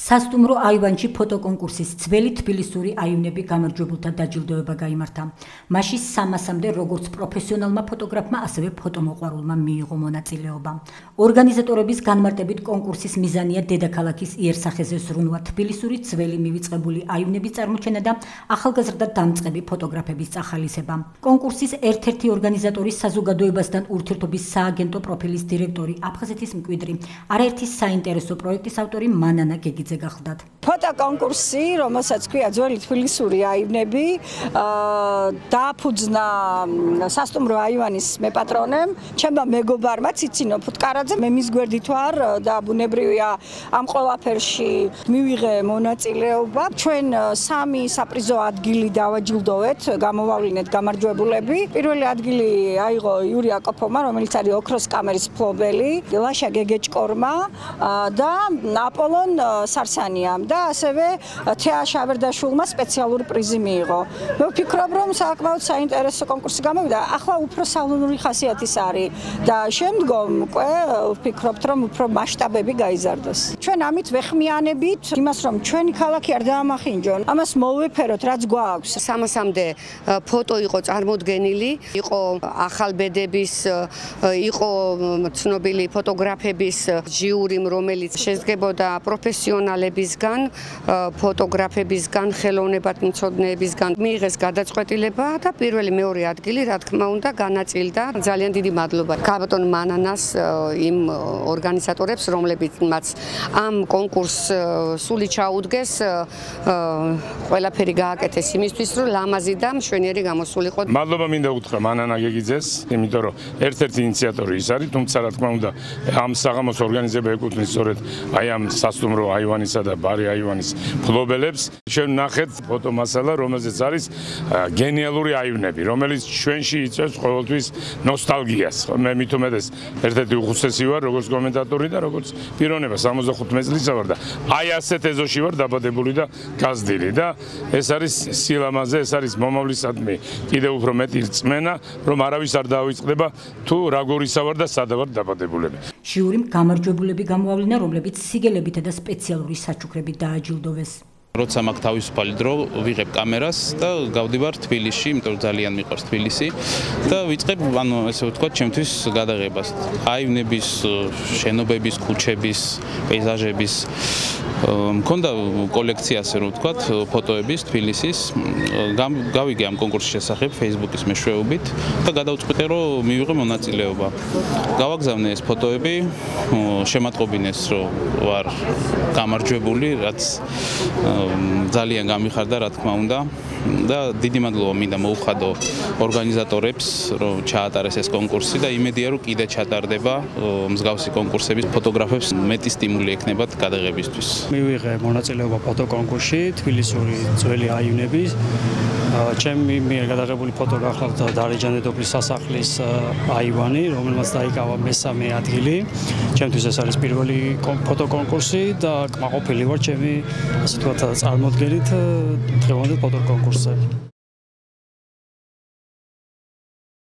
სასტუმრო აივანში ფოტოკონკურსის ძველი თბილისური აივნები გამარჯვებულთა დაჯილდოება გაიმართა. მაშინ 300-მდე როგორც პროფესიონალმა ფოტოგრაფმა, ასევე ფოტომოყვარულმა მიიღო მონაწილეობა. ორგანიზატორების განმარტებით კონკურსის მიზანია დედაქალაქის იერსახეზე ზრუნვა, თბილისური ძველი მივიწყებული აივნების წარმოჩენა და ახალგაზრდა დამწყები ფოტოგრაფების წახალისება. კონკურსის ერთ-ერთი ორგანიზატორი საზოგადოებასთან ურთიერთობის სააგენტო პროფილის დირექტორი, აფხაზეთის მკვიდრი, არაერთი საინტერესო პროექტის ავტორი მანანა გეგიძე გახლდათ. ფოტოკონკურსი, რომელსაც ქვია ძველი თბილისური აივნები, დააფუძნა სასტუმრო აივანის მეპატრონემ, ჩემმა მეგობარმა ციცინო ფუტკარაძემ. მე მის გვერდით ვარ და ბუნებრივია ამ ყველაფერში მივიღე მონაწილეობა. ჩვენ 3 საპრიზო ადგილი დავაჯილდოვეთ, გამოვავლინეთ გამარჯვებულები. პირველი ადგილი აიღო იური აკოფოვმა, რომელიც არის ოქროს კამერის მფლობელი, ლაშა გეგეჭკორმა და აპოლონ სარსანიამ და ასევე თეა შავერდაშვილმა სპეციალური პრიზი მიიღო. მე ვფიქრობ, რომ საკმაოდ საინტერესო კონკურსი გამოვიდა. ახლა უფრო სალონური ხასიათის არის და შემდგომ უკვე ვფიქრობთ, რომ უფრო მასშტაბები გაიზარდოს. ჩვენ ამით ვეხმიანებით იმას, რომ ჩვენი ქალაქი არ დაამახინჯონ. ამას მოვეფეროთ, რაც გვაქვს. 300-მდე ფოტო იყო წარმოდგენილი, იყო ახალბედების, იყო ცნობილი ფოტოგრაფების ჟიური, რომელიც შედგებოდა პროფესიონალებისგან, ფოტოგრაფებისგან, ხელოვნებათმცოდნეებისგან. მიიღეს გადაწყვეტილება და პირველი მეორე ადგილი, რა თქმა უნდა, განაწილდა. ძალიან დიდი მადლობა გაბატონ მანანას იმ ორგანიზატორებს, რომლებიც ამ კონკურსს სული ჩაუდგეს, ყველაფერი გააკეთეს იმისთვის, რომ ლამაზი და მშვენიერი გამოსულიყო. მადლობა მინდა უთხრა მანანა გეგიძეს, იმიტომ რომ ერთ-ერთი ინიციატორი ის არის, თუმცა რა თქმა უნდა, ამ საღამოს ორგანიზება ეკუთვნის სწორედ აი ამ სასტუმრო აივანისა და ბარი აივანის მფლობელებს. ჩვენ ნახეთ ფოტომასალა, რომელზეც არის გენიალური აივნები, რომელიც ჩვენში იწვევს ყოველთვის ნოსტალგიას. მე მით უმეტეს ერთ-ერთი უხუცესი ვარ, როგორც კომენტატორი და როგორც პიროვნება 65 წლისა ვარ და აი ასეთ ეზოში ვარ დაბადებული და გაზრდილი და ეს არის სილამაზე, ეს არის მომავლისადმი კიდევ უფრო მეტი რწმენა, რომ არავის არ დაავიწყდება თუ როგორისა ვარ და სადა ვარ დაბადებულები. ჟიურიმ გამარჯვებულები გამოავლინა, რომლებიც სიგელებითა და სპეციალური საჩუქრებით დააჯილდოვეს. როცა მაქვს თავისუფალი დრო, ვიღებ კამერას და გავდივარ თბილისში, იმიტომ რომ ძალიან მიყვარს თბილისი და ვიწყებ, ესე ვთქვათ, ჩემთვის გადაღებას. აივნების, შენობების, ქუჩების, პეიზაჟების. მქონდა კოლექცია, ასე რომ ვთქვათ, ფოტოების თბილისის. გავიგე ამ კონკურსის შესახებ Facebook-ის მეშვეობით და გადავწყვიტე, რომ მივიღე მონაწილეობა. გავაგზავნე ეს ფოტოები, შემატყობინეს, რომ ვარ გამარჯვებული, რაც ძალიან გამიხარდა, რა თქმა უნდა და დიდი მადლობა მინდა მოუხადო ორგანიზატორებს, რომ ჩაატარეს ეს კონკურსი და იმედია, რომ კიდე ჩატარდება მსგავსი კონკურსების ფოტოგრაფებს მეტი სტიმული ექნებათ გადაღებისთვის. მივიღე მონაწილეობა ფოტოკონკურსში თბილისური ძველი აივნების. ჩემი მიერ გადაღებული ფოტო გახლავთ დარეჯანედოფლის სასახლის აივანი, რომელმაც დაიკავა მესამე ადგილი. ჩემთვის ეს არის პირველი ფოტოკონკურსი და კმაყოფილი ვარ ჩემი, ასე ვთქვათ, წარმოდგენით დღევანდელ ფოტოკონკურსზე.